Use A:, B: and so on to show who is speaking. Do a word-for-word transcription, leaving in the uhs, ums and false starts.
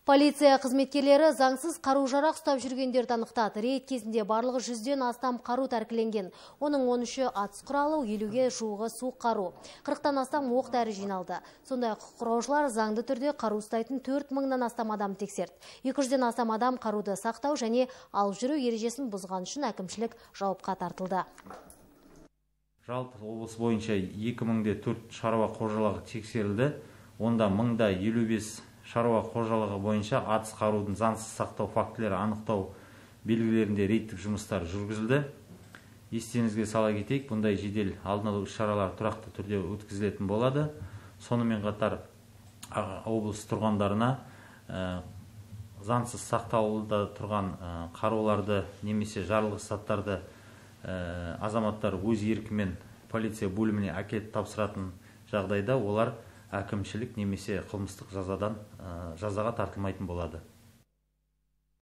A: Полиция қызметкерлері заңсыз қару-жарақ ұстап жүргендерді анықтады. Рейд кезінде барлығы жүзден астам қару тәркіленген. Оның он үші атыс құралы, елуге жуығы суық қару. қырықтан астам оқ-дәрі жиналды. Сондай құқық қорғаушылар заңды түрде қару ұстайтын төрт мыңнан астам адам тексерді. екі жүзден астам адам қаруды сақтау және алып жүру ережесін бұзған үшін әкімшілік жауапқа тартылды.
B: Жалпы облыс бойынша екі мың төрт шаруа қожалығы тексерілді. Онда мыңда елу бес шаруа қожалығы бойынша атыс қарудың заңсыз сақтау фактілері анықтау белгілерінде рейдтік жұмыстар жүргізілді. Естеріңізге сала кетейік, бұндай жедел алдын алу іс-шаралар тұрақты түрде өткізілетін болады. Сонымен қатар облыс тұрғындарына заңсыз сақтаулыда тұрған қаруларды немесе жарылғыш заттарды азаматтар өз еркімен полиция бөліміне әкеліп тапсыратын жағдайда олар әкімшілік немесе қылмыстық жазадан жазаға тартылмайтын болады.